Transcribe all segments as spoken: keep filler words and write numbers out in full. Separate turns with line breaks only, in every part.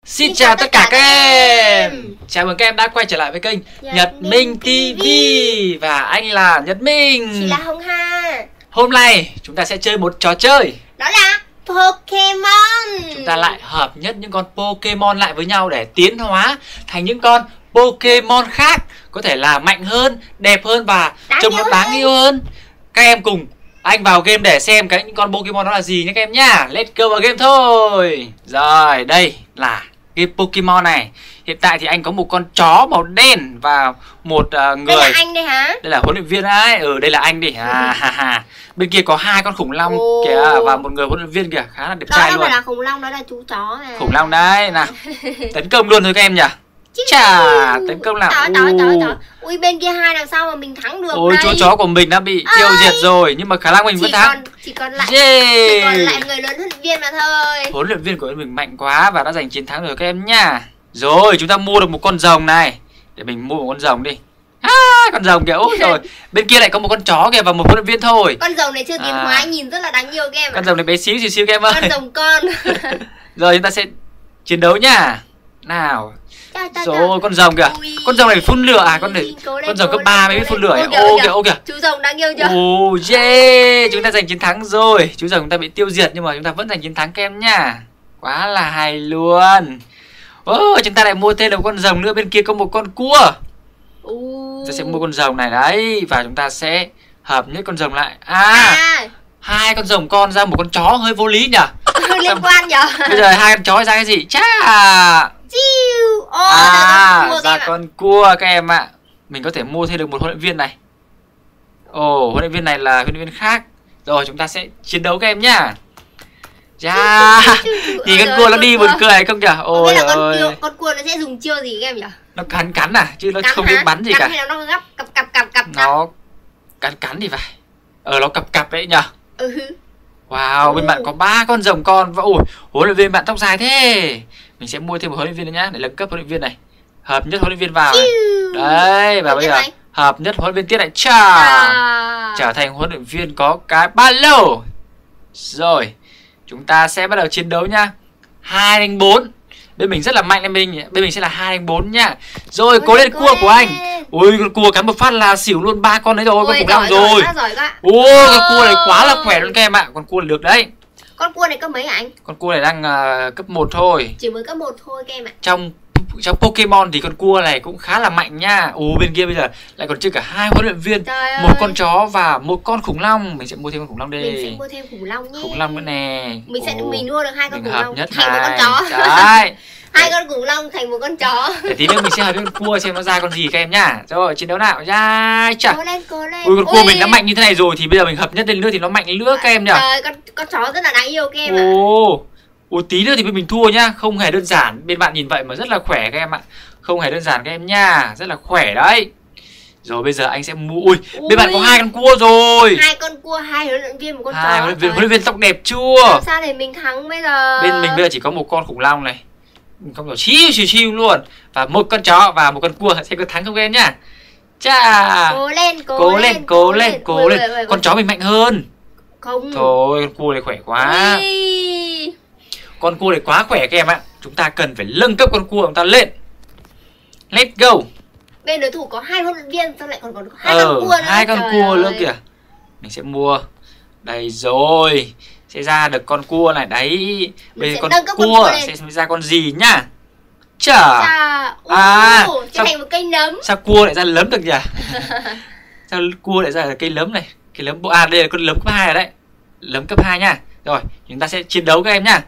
Xin chào tất cả các em. Chào mừng các em đã quay trở lại với kênh Nhật, Nhật Minh ti vi. Và anh là Nhật Minh.
Chị là Hồng Hà.
Hôm nay chúng ta sẽ chơi một trò chơi.
Đó là Pokemon.
Chúng ta lại hợp nhất những con Pokemon lại với nhau để tiến hóa thành những con Pokemon khác, có thể là mạnh hơn, đẹp hơn và trông nó đáng yêu hơn. Các em cùng anh vào game để xem cái những con Pokemon đó là gì nhé các em nhá. Let's go vào game thôi. Rồi, đây là game Pokemon này. Hiện tại thì anh có một con chó màu đen và một uh, người.
Đây là anh đây hả?
Đây là huấn luyện viên đấy. Ừ, đây là anh đi. À, ha, ha. Bên kia có hai con khủng long oh. kìa và một người huấn luyện viên kìa, khá là đẹp trai luôn.
Đó là khủng long, đó là chú chó này.
Khủng long đấy, nào. Tấn công luôn thôi các em nhỉ. Chà, tấn công nào.
Đó, đó, đó, đó. Ui, bên kia hai làm sao mà mình thắng được.
Ôi, chú chó của mình đã bị tiêu diệt rồi, nhưng mà khả năng mình vẫn thắng.
Còn, chỉ còn lại
yeah.
chỉ còn lại người lớn huấn luyện viên mà thôi.
Huấn luyện viên của mình mạnh quá và đã giành chiến thắng rồi các em nha. Rồi, chúng ta mua được một con rồng này. Để mình mua một con rồng đi. À, con rồng kìa. Ôi rồi, bên kia lại có một con chó kìa và một huấn luyện viên thôi.
Con rồng này chưa tiến hóa, à. nhìn rất là đáng yêu các em ạ.
Con rồng này bé xíu xíu xíu các em ơi.
Con rồng con.
Rồi chúng ta sẽ chiến đấu nhá. Nào.
Trời, trời,
rồi con rồng kìa. Ui. Con rồng này phun lửa à? Con này con rồng cấp ba mới biết phun lửa. Ô kìa, ô kìa.
Chú rồng đáng yêu chưa?
Ồ yeah, chúng ta giành chiến thắng rồi. Chú rồng chúng ta bị tiêu diệt nhưng mà chúng ta vẫn giành chiến thắng các em nhá. Quá là hay luôn. Ô, chúng ta lại mua thêm được một con rồng nữa, bên kia có một con cua. Chúng ta sẽ mua con rồng này đấy và chúng ta sẽ hợp nhất con rồng lại. À, à. hai con rồng con ra một con chó hơi vô lý nhỉ?
Liên quan nhỉ?
Bây giờ hai con chó ra cái gì? Chà.
Chiu. Oh,
à, ra con cua các em ạ. Mình có thể mua thêm được một huấn luyện viên này. Ồ, oh, huấn luyện viên này là huấn luyện viên khác. Rồi chúng ta sẽ chiến đấu các em nhá. Chà. Thì con cua nó đi buồn cười không nhỉ? Ôi
là con, ơi. con cua nó sẽ dùng chiêu gì các em nhỉ?
Nó cắn cắn à, chứ nó
cắn
không
hả?
biết bắn gì
cắn
cả.
Hay là nó gấp cặp cặp cặp cặp.
Nó cắn cắn thì phải. Ờ, nó cặp cặp đấy nhỉ?
Ừ.
Wow, bên bạn có ba con rồng con và ôi, huấn luyện viên bạn tóc dài thế. Mình sẽ mua thêm một huấn luyện viên nữa nhá, để nâng cấp huấn luyện viên này. Hợp nhất huấn luyện viên vào này. Đấy, và bây giờ này. Hợp nhất huấn luyện viên tiếp này. Chà. À. Trở thành huấn luyện viên có cái ba lô. Rồi, chúng ta sẽ bắt đầu chiến đấu nhá. hai đánh bốn. Bên mình rất là mạnh, bên mình bên mình sẽ là hai đánh bốn nhá. Rồi, ôi, cố lên cua của anh. Ui, con cua cắn một phát là xỉu luôn ba con đấy rồi, con khủng long rồi. Ôi, con cua này quá là khỏe luôn các em ạ. Con cua này được đấy.
Con cua này cấp mấy hả anh?
Con cua này đang uh, cấp một thôi.
Chỉ mới cấp một thôi các em ạ.
Trong trong Pokemon thì con cua này cũng khá là mạnh nha. Ồ, bên kia bây giờ lại còn chưa cả hai huấn luyện viên,
trời
một
ơi.
con chó và một con khủng long. Mình sẽ mua thêm con khủng long đây.
Mình sẽ mua thêm khủng long nhé.
Khủng long nữa nè.
Mình sẽ Ồ. mình mua được hai con khủng long
nhất
thành
hai.
một con chó.
Đấy.
Hai con khủng long thành một con chó.
Để tí nữa mình sẽ hợp với con cua xem nó ra con gì các em nhá. Rồi, chiến đấu nào. Ra chả.
Cố lên, cố lên.
Ui, con cua mình đã mạnh như thế này rồi thì bây giờ mình hợp nhất lên nữa thì nó mạnh lên nữa các em nhỉ.
Trời, con con chó rất là đáng yêu các em ạ.
Ồ. Ồ, tí nữa thì bên mình thua nhá, không hề đơn giản. Bên bạn nhìn vậy mà rất là khỏe các em ạ. Không hề đơn giản các em nha, rất là khỏe đấy. Rồi bây giờ anh sẽ mua. Ui, Ui. bên bạn có hai con cua rồi.
Hai con cua, hai huấn luyện viên, một con
hai
chó.
Huấn luyện viên, huấn luyện viên tóc đẹp chưa?
Làm sao để mình thắng bây giờ?
Bên mình bây giờ chỉ có một con khủng long này, không nhỏ chiêu chiêu chiêu luôn, và một con chó và một con cua. Sẽ có thắng không em nhá? Chà.
Cố lên, cố,
cố lên, cố lên, lên, cố lên. Ui, ui, ui, con chó mình mạnh hơn.
Không.
Thôi, con cua này khỏe quá.
Ui.
Con cua này quá khỏe các em ạ. Chúng ta cần phải nâng cấp con cua chúng ta lên. Let's go.
Bên đối thủ có hai huấn luyện viên, sao lại còn còn có hai
ờ,
con cua nữa?
Hai con
Trời
cua
ơi.
nữa kìa. Mình sẽ mua. Đây rồi. Sẽ ra được con cua này đấy. Bây giờ con cua, cua sẽ ra con gì nhá. Chả.
À, sẽ thành một cây nấm.
Sao cua lại ra nấm được nhỉ? Sao cua lại ra là cây nấm này? Cây nấm. À, đây là con nấm cấp hai rồi đấy. Nấm cấp hai nha. Rồi, chúng ta sẽ chiến đấu các em nhá.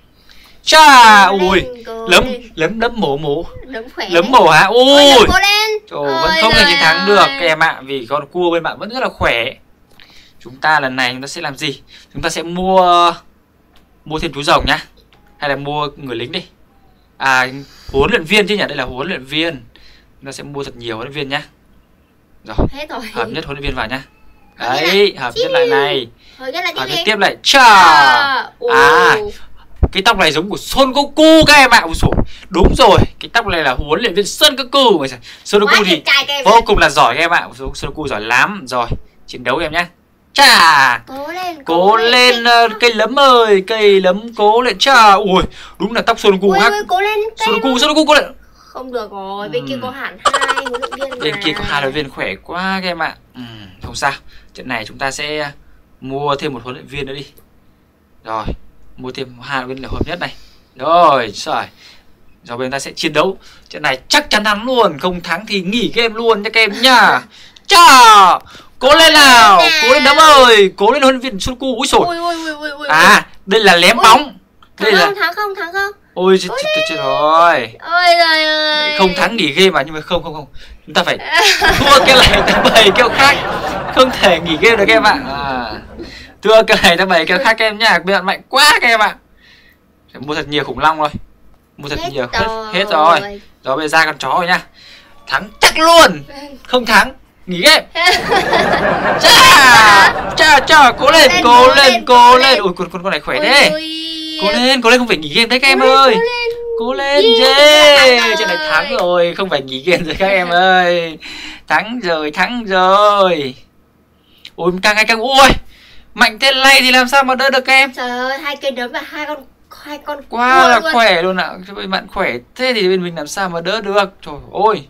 Chà, ui, lấm, lấm, lấm mổ mổ.
Lấm khỏe.
Lấm mổ hả? Ui.
Trời
vẫn không thể chiến thắng được các em ạ, vì con cua bên bạn vẫn rất là khỏe. Chúng ta lần này chúng ta sẽ làm gì? Chúng ta sẽ mua mua thêm chú rồng nhá. Hay là mua người lính đi. À, huấn luyện viên chứ nhỉ, đây là huấn luyện viên. Chúng ta sẽ mua thật nhiều huấn luyện viên nhá. Rồi.
Hết rồi.
Hợp nhất huấn luyện viên vào nhá. Đấy, hợp nhất lại này.
Hợp nhất
tiếp lại. Chà. À, cái tóc này giống của Son Goku các em ạ. Đúng rồi, cái tóc này là huấn luyện viên Son Goku. Son Goku thì vô cùng là giỏi các em ạ. Son Goku giỏi lắm. Rồi, chiến đấu em nhá. Chà,
Cố lên.
cố lên uh, cây lấm ơi, cây lấm cố lên. Chà, ui, đúng là tóc Son Goku
Ui,
khác.
ui, cố lên.
Son Goku, Son Goku cố lên.
Không được rồi,
Ừ.
bên kia có hẳn hai huấn luyện viên mà.
Bên kia có hai huấn luyện viên khỏe quá các em ạ. Ừ, không sao. Trận này chúng ta sẽ mua thêm một huấn luyện viên nữa đi. Rồi, mua thêm hai huấn luyện viên là hợp nhất này. Rồi, rồi. Rồi bên ta sẽ chiến đấu. Trận này chắc chắn thắng luôn, không thắng thì nghỉ game luôn nha các em nhá. Chà, cố lên nào, cố lên đấm ơi, cố lên huấn luyện viên Son Goku. Úi xồi.
Ui, ui, ui, ui, ui.
À, đây là lém bóng. Đây
Thắng
là
không, thắng không, thắng không?
ôi chết chết chết rồi.
Ôi trời ơi.
Không thắng nghỉ game mà, nhưng mà không không không. Chúng ta phải thua cái này ta bày kêu khác. Không thể nghỉ game được các em ạ. À, thua cái này ta bày kêu khác các em nhá. Bây giờ mạnh quá các em ạ. Phải mua thật nhiều khủng long thôi. Mua thật
Hết
nhiều hết,
rồi.
hết rồi. Rồi bây giờ ra con chó rồi nhá. Thắng chắc luôn. Không thắng nghỉ game. Chà, chà, chà, cố lên, cố lên, cố lên. Ui, con con con này khỏe thế. Cố lên, cố lên, không phải nghỉ game đấy các em ơi. Cố lên, yeah. Trận này thắng rồi, không phải nghỉ game rồi các em ơi. Thắng rồi, thắng rồi. Ôi, càng ngày càng ui. Mạnh thế này thì làm sao mà đỡ được các em.
Trời ơi, hai cây đấm và hai con hai con
Quá là
luôn.
khỏe luôn ạ. Bên bạn khỏe thế thì bên mình làm sao mà đỡ được. Trời ơi.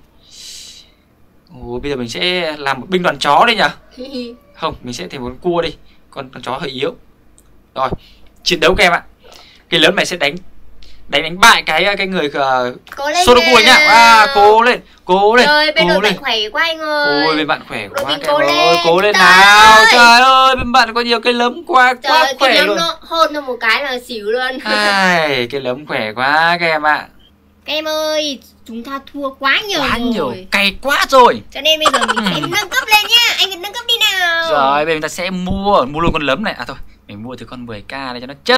Ồ, bây giờ mình sẽ làm một binh đoàn chó đi nhỉ. Không, mình sẽ tìm một con cua đi. Con con chó hơi yếu. Rồi, chiến đấu các em ạ. Cái lớn này sẽ đánh đánh đánh bại cái cái người uh,
Cố lên
Son Goku nhá. À, cố lên, cố lên.
Trời, bên
cố
đội
lên.
bạn khỏe quá anh ơi.
Ôi, bên bạn khỏe
Đội
quá
mình
các
cố
em ơi.
lên,
Cố lên
trời
nào.
ơi.
Trời ơi, bên bạn có nhiều cái lấm quá,
Trời
quá
ơi,
khỏe
cái
luôn.
nó hôn nó một cái là xỉu luôn.
Ai, cái lấm khỏe quá các em ạ.
Các em ơi, chúng ta thua quá nhiều
Quá
rồi.
nhiều, cay quá rồi.
Cho nên bây giờ mình sẽ nâng cấp lên nhá. Anh nâng cấp đi nào.
Rồi, bây giờ ta sẽ mua mua luôn con lấm này. À thôi, mình mua từ con mười k này cho nó chất.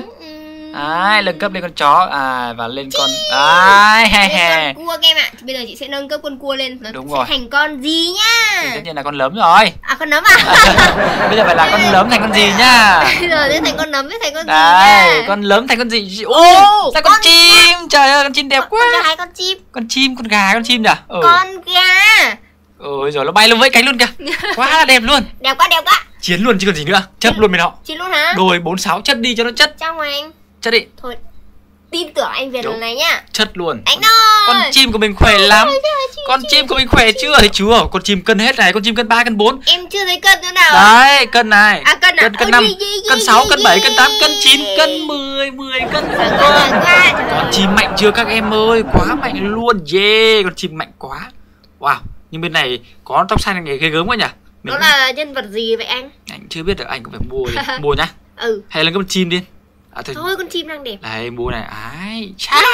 Đấy, nâng cấp lên con chó à và lên con đấy he he.
Con cua các em ạ. Bây giờ chị sẽ nâng cấp con cua lên. Nó
Đúng
sẽ
rồi.
thành con gì nhá?
Tất nhiên là con lấm rồi.
À, con nấm à?
Bây giờ phải là con lấm thành con gì nhá.
Bây giờ sẽ thành con nấm với thành con gì
Đấy,
nhá?
con lấm thành con gì? Ô,
Ồ,
sao con,
con-
chim? Trời ơi, con chim đẹp
Con
quá.
cho hai con chim.
Con chim, con gà, con chim nhỉ? Ừ.
Con gà.
Ôi rồi nó bay lên với cánh luôn kìa. Quá là đẹp luôn.
Đẹp quá, đẹp quá.
Chiến luôn chứ còn gì nữa. Chất luôn bên họ.
Chị luôn hả?
Đồi bốn sáu chất đi cho nó chất.
Trong anh.
Chất đi.
Thôi, tin tưởng anh Việt
Đúng.
lần này nhá.
Chất luôn.
Anh ơi.
Con chim của mình khỏe lắm. Con chim của mình khỏe chưa? Thấy chưa? Con chim cân hết này, con chim cân ba, cân bốn.
Em chưa thấy cân nữa nào.
Đấy, cân này.
À, cân à?
Cân cân
Ôi,
năm,
gì, gì,
cân
gì,
sáu,
gì,
cân bảy,
gì.
cân tám, cân chín, cân mười, mười cân.
Giỏi quá, giỏi quá, trời
Con
ơi.
chim mạnh chưa các em ơi? Quá mạnh luôn. Yeah, con chim mạnh quá. Wow, nhưng bên này có tóc xanh này ghê gớm quá nhỉ? Mình
Nó là nhân vật gì vậy anh?
anh chưa biết được, anh cũng phải mua đi. Mua nhá.
Ừ.
Hay là con chim đi. À thôi.
Thôi, con chim đang đẹp.
Đây, mua này. Ai,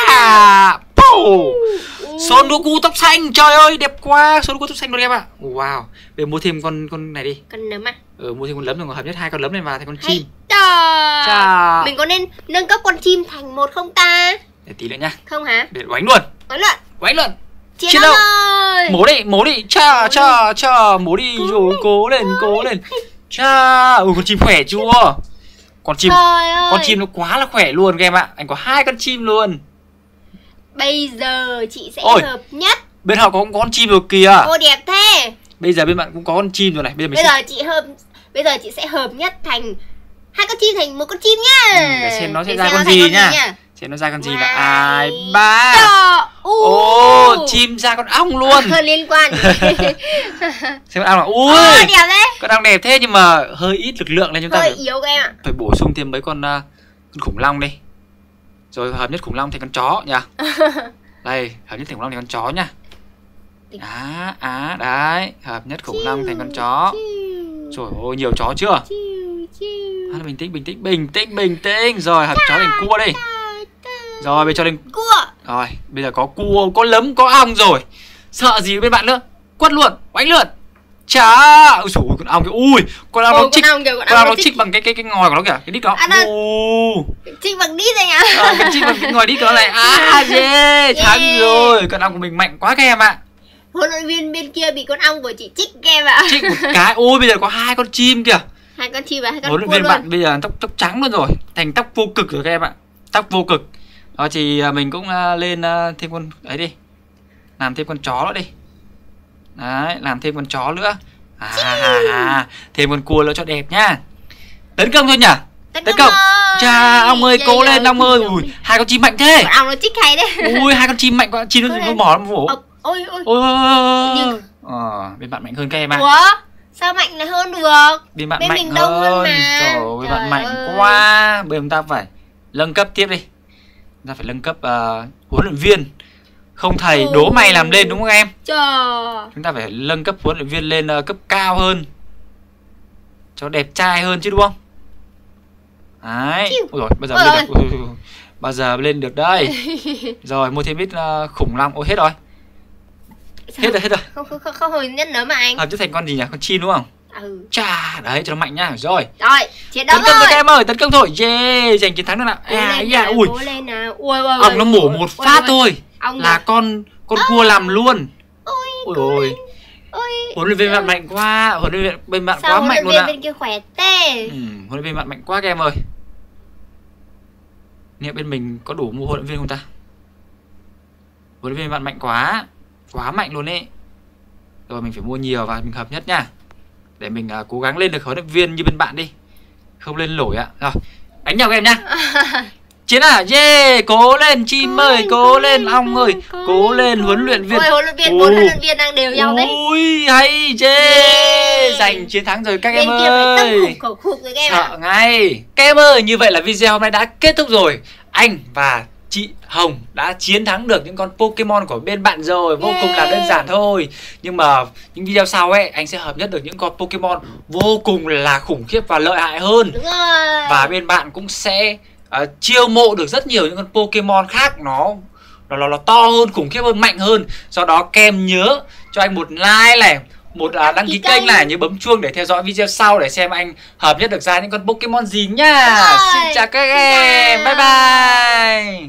cha. Pow. Son Goku tóc xanh, trời ơi đẹp quá. Son Goku tóc xanh luôn em ạ. Wow. Bây giờ mua thêm con con này đi.
Con nấm à?
Ừ, mua thêm con lấm rồi hợp nhất hai con lấm này vào thành con
Hay
chim.
trời.
Chà.
Mình có nên nâng cấp con chim thành một không ta?
Để tí nữa nhá.
Không hả?
Để đánh luôn.
Nói luận.
Đánh luôn.
Chiến
Chiến
đấu
đấu.
ơi.
Mổ đi, mổ đi. Cha cha cha, mổ đi rồi cố lên, cố lên. Cha, ui con chim khỏe chưa? Con chim
Trời ơi.
con chim nó quá là khỏe luôn các em ạ. Anh có hai con chim luôn.
Bây giờ chị sẽ
Ôi.
hợp nhất.
Bên họ có con chim rồi kìa.
Ô, đẹp thế.
Bây giờ bên bạn cũng có con chim rồi này. Bây giờ mình
Bây
sẽ
giờ chị hợp Bây giờ chị sẽ hợp nhất thành hai con chim thành một con chim nhá.
Ừ, để xem nó sẽ
Để
ra
xem
con
nó thành
gì nha. Xem nó ra con gì là ai ba. Ồ, chim ra con ong luôn.
Liên quan.
Xem con ong là ui.
Ôi, đẹp đấy.
Con ong đẹp thế nhưng mà hơi ít lực lượng nên chúng ta
Hơi
phải,
yếu các em ạ.
phải bổ sung thêm mấy con, uh, con khủng long đi. Rồi hợp nhất khủng long thành con chó nha. Đây, hợp nhất thành khủng long thành con chó nha. Á, á, đấy, hợp nhất khủng long thành con chó. Trời ơi, nhiều chó chưa? À, bình tĩnh, bình tĩnh, bình tĩnh, bình tĩnh. Rồi, hợp chó thành cua đi. Rồi, bây giờ cho lên
Cua.
rồi, bây giờ có cua, có lấm, có ong rồi. Sợ gì bên bạn nữa? Quất luôn, đánh lượn. Chà, ôi dồi ôi, con ong kìa. Ui, con ong nó chích.
Con ong kìa, con
Con
ong
ong
nó
nó
chích.
chích bằng cái cái cái ngòi của nó kìa, cái đít đó.
À, nó-
Ồ.
Chích bằng đít này nhá.
Ờ, cái chích bằng cái ngòi đít của nó này. À, yeah, thắng
Yeah.
rồi. Con ong của mình mạnh quá các em ạ.
Huấn luyện viên bên kia bị con ong của chị chích các em ạ.
Chích một cái. Ôi, bây giờ có hai con chim kìa.
Hai con chim và hai con
Huấn luyện
cua
viên
luôn.
bạn bây giờ tóc tóc trắng luôn rồi, thành tóc vô cực rồi các em ạ. Tóc vô cực. Đó thì à, mình cũng à, lên à, thêm con ấy đi. Làm thêm con chó nữa đi. Đấy, làm thêm con chó nữa. À, à, à. Thêm con cua nữa cho đẹp nhá. Tấn công thôi nhỉ?
Tấn
Tấn
công
công.
thôi.
Chà, ông ơi,
Giờ
cố
giờ
lên ông ơi. Ui, hai con chim mạnh thế.
Ông nó chích hay đấy.
Ui, hai con chim mạnh quá. Chim nó nó mỏ nó vỗ.
Ôi ôi.
Ôi.
Nhưng...
Ờ, bên bạn mạnh hơn các em à?
Ủa? Sao mạnh lại hơn được?
Bên bạn
bên
mạnh
mình đông hơn
hơn.
mà.
Trời ơi, bên bạn
Trời
mạnh
ơi.
quá. Bây giờ chúng ta phải nâng cấp tiếp đi. Chúng ta phải nâng cấp uh, huấn luyện viên. Không thầy đố mày làm lên đúng không em?
Trời.
Chúng ta phải nâng cấp huấn luyện viên lên uh, cấp cao hơn, cho đẹp trai hơn chứ đúng không? Đấy. Ôi rồi, bây giờ
Ôi
lên
ơi.
được. Ôi, ôi, ôi. Bao giờ lên được đây? Rồi, mua thêm ít uh, khủng long. Ôi hết rồi.
Sao?
Hết rồi, hết rồi.
Không không không, không hồi nhất nữa mà anh.
Hợp chứ thành con gì nhỉ? Con chim đúng không?
Ừ.
Chà, đấy cho nó mạnh nhá. Rồi.
Rồi, chiến đấu
Tấn công
rồi.
thôi các em ơi, tấn công thôi. Yeah, giành chiến thắng được nào.
Cố
À,
lên
yeah,
nào,
ui.
cố lên nào. Ui, ui,
Ông nó mổ
ui,
một
ui,
phát
ui.
thôi
Ông
là
này.
con con cua làm luôn.
Ôi,
Ôi ôi.
ôi.
Huấn luyện viên bạn mạnh quá, huấn luyện viên bên bạn
Sao
quá
huấn
mạnh
luyện
luôn
viên
ạ.
bên kia khỏe tê.
Ừ, huấn luyện viên bạn mạnh quá các em ơi. Nè bên mình có đủ mua huấn luyện viên không ta? Huấn luyện viên bạn mạnh quá, quá mạnh luôn ấy. Rồi mình phải mua nhiều và mình hợp nhất nha, để mình uh, cố gắng lên được huấn luyện viên như bên bạn đi, không lên nổi ạ. Rồi đánh nhau các em nhá. Chiến à, yeah, cố lên chim
Cố
ơi,
lên,
cố
cố
lên
lên,
ong
cố
ơi,
lên, cố
cố
lên,
lên
cố
huấn
lên.
luyện viên.
Ôi, huấn luyện viên,
Ồ.
bốn huấn luyện viên đang đều nhau đấy.
Ui hay, yeah,
Yeah.
giành chiến thắng rồi các
Bên
em
kia phải tâm
ơi.
khủng khẩu khục với các em ạ.
Sợ ngay. Các em ơi, như vậy là video hôm nay đã kết thúc rồi. Anh và chị Hồng đã chiến thắng được những con Pokemon của bên bạn rồi. Vô cùng là đơn giản thôi. Nhưng mà những video sau ấy, anh sẽ hợp nhất được những con Pokemon vô cùng là khủng khiếp và lợi hại hơn.
Đúng rồi.
Và bên bạn cũng sẽ uh, chiêu mộ được rất nhiều những con Pokemon khác, nó nó, nó, nó to hơn, khủng khiếp hơn, mạnh hơn. Do đó kem nhớ cho anh một like này, một uh, đăng ký kênh này, nhớ bấm chuông để theo dõi video sau để xem anh hợp nhất được ra những con Pokemon gì nhá. Xin chào các em, bye bye.